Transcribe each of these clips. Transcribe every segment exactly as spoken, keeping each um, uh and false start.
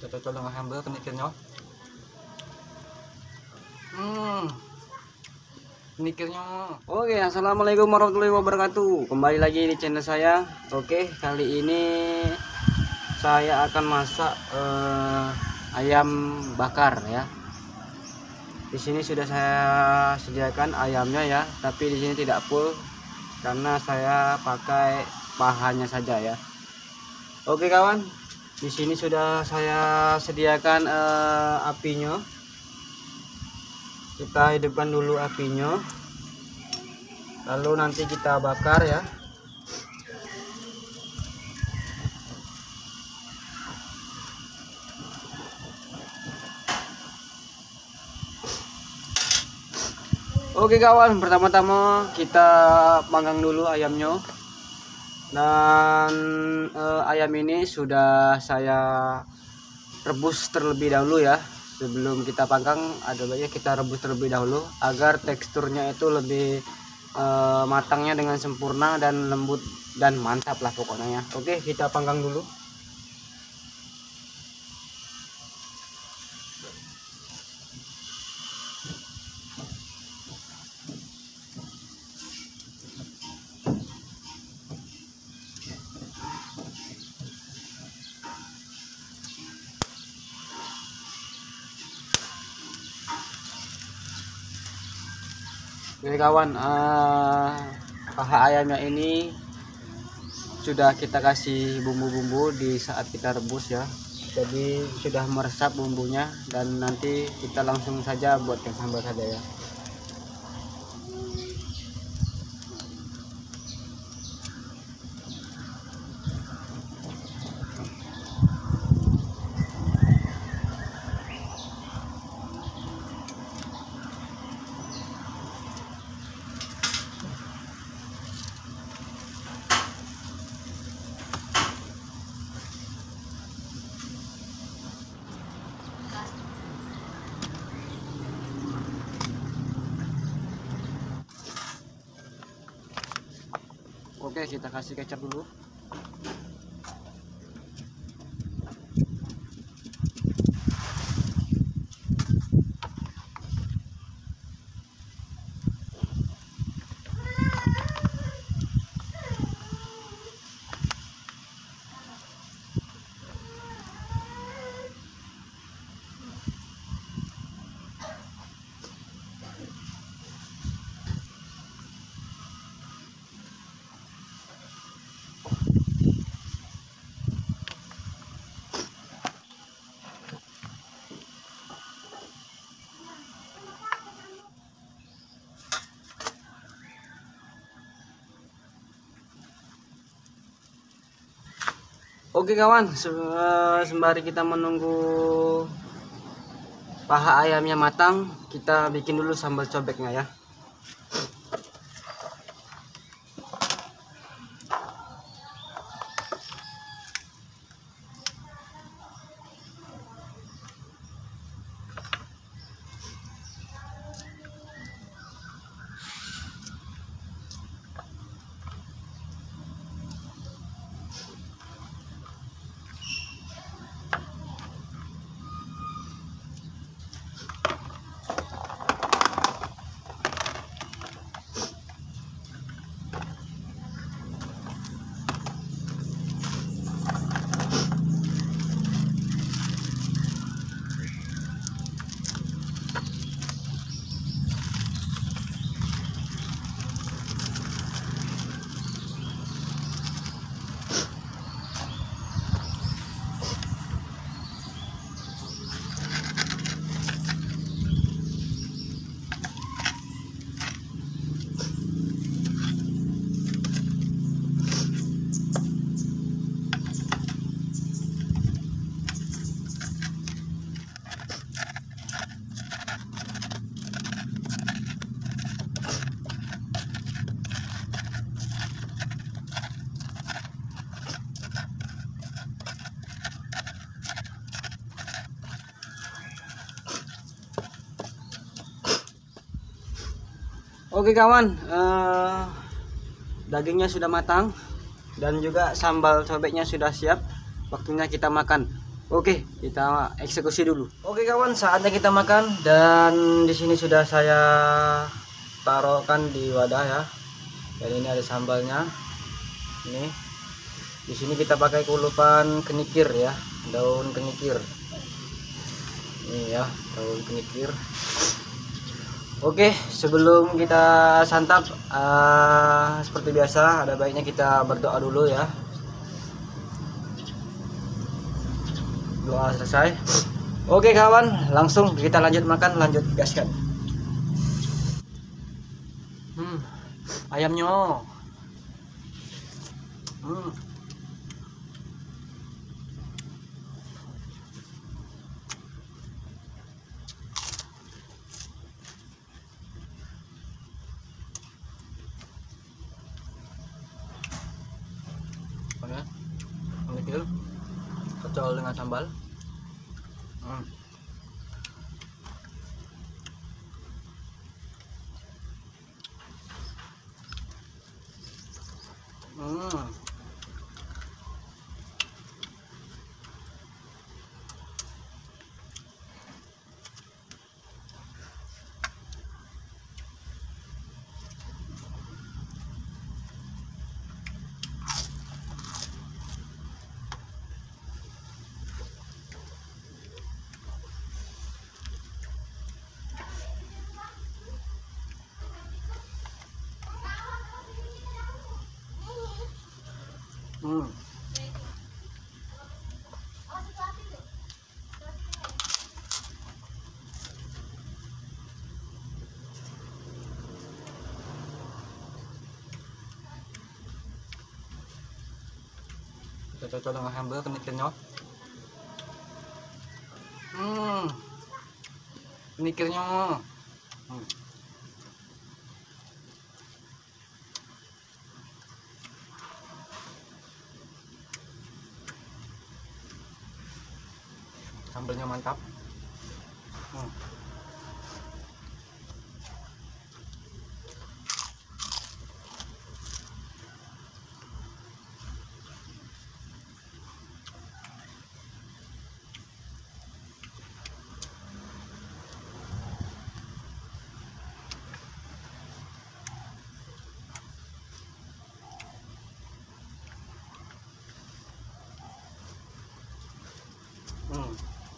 Kita cocok dengan sambal kenikirnya. Hmm, kenikirnya. Oke, assalamualaikum warahmatullahi wabarakatuh. Kembali lagi di channel saya. Oke, kali ini saya akan masak eh, ayam bakar ya. Di sini sudah saya sediakan ayamnya ya, tapi di sini tidak full karena saya pakai pahanya saja ya. Oke kawan, di sini sudah saya sediakan eh, apinya. Kita hidupkan dulu apinya, lalu nanti kita bakar ya. Oke kawan, pertama-tama kita panggang dulu ayamnya. Dan eh, ayam ini sudah saya rebus terlebih dahulu ya. Sebelum kita panggang, ada baiknya kita rebus terlebih dahulu agar teksturnya itu lebih eh, matangnya dengan sempurna dan lembut dan mantap lah pokoknya ya. Oke, kita panggang dulu. Oke kawan, uh, paha ayamnya ini sudah kita kasih bumbu-bumbu di saat kita rebus ya. Jadi sudah meresap bumbunya dan nanti kita langsung saja buatkan sambal saja ya. Oke, kita kasih kecap dulu. Oke kawan, sembari kita menunggu paha ayamnya matang, kita bikin dulu sambal cobeknya ya. Oke kawan, eh, dagingnya sudah matang dan juga sambal cobeknya sudah siap. Waktunya kita makan. Oke, kita eksekusi dulu. Oke kawan, saatnya kita makan dan di sini sudah saya taruhkan di wadah ya. Dan ini ada sambalnya. Ini. Di sini kita pakai kulupan kenikir ya, daun kenikir. Ini ya, daun kenikir. Oke, sebelum kita santap, uh, seperti biasa, ada baiknya kita berdoa dulu ya. Doa selesai. Oke kawan, langsung kita lanjut makan, lanjut gaskan. Hmm, ayamnya. Hmm. Kecil, kecil dengan sambal. Hmm. Hmm. Hmm. Kita cocok dengan sambal kenikirnya. Hmm. Kenikirnya. Hmm. Sambalnya mantap. Hmm. Hmm.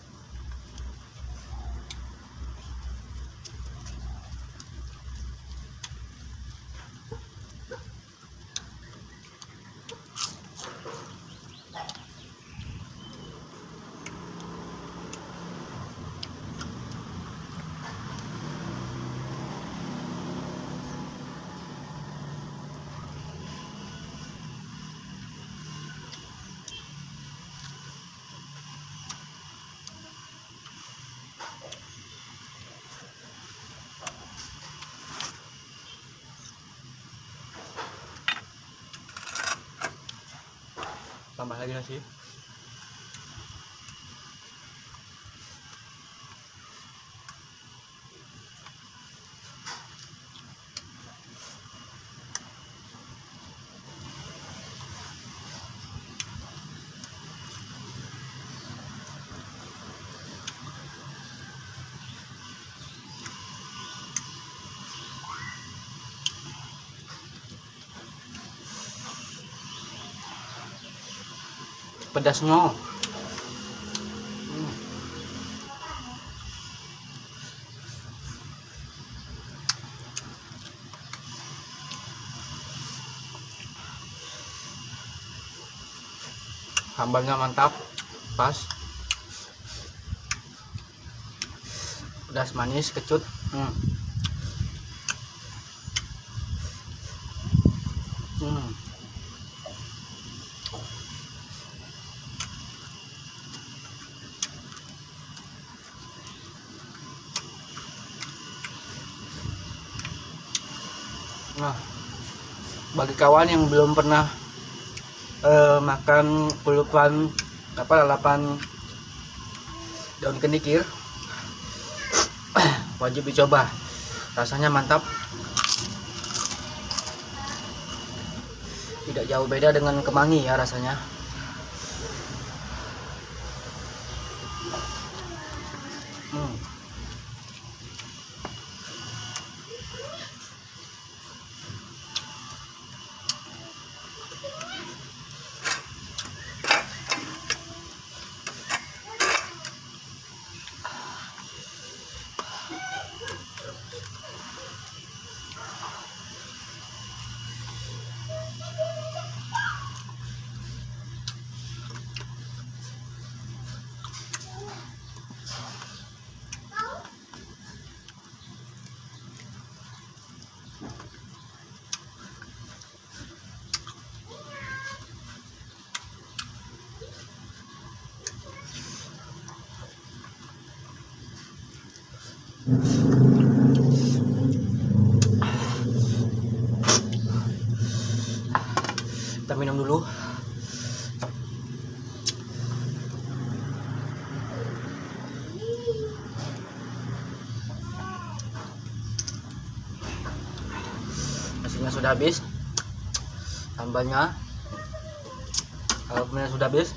Tambah lagi nasi. Pedasnya. Hmm. Sambalnya mantap, pas, pedas manis kecut. Hmm. Hmm. Nah, bagi kawan yang belum pernah uh, makan kulupan apa lalapan daun kenikir, wajib dicoba, rasanya mantap, tidak jauh beda dengan kemangi ya rasanya. Hmm. Kita minum dulu. Nasinya sudah habis, sambalnya kalau kemudian sudah habis,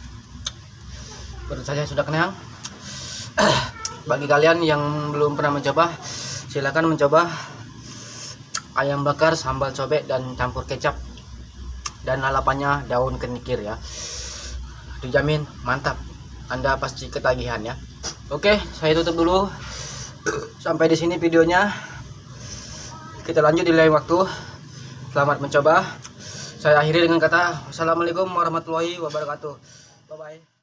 perut saya sudah kenyang. Bagi kalian yang belum pernah mencoba, silakan mencoba ayam bakar sambal cobek dan campur kecap, dan lalapannya daun kenikir ya. Dijamin mantap, Anda pasti ketagihan ya. Oke, saya tutup dulu. Sampai di sini videonya. Kita lanjut di lain waktu. Selamat mencoba. Saya akhiri dengan kata wassalamualaikum warahmatullahi wabarakatuh. Bye bye.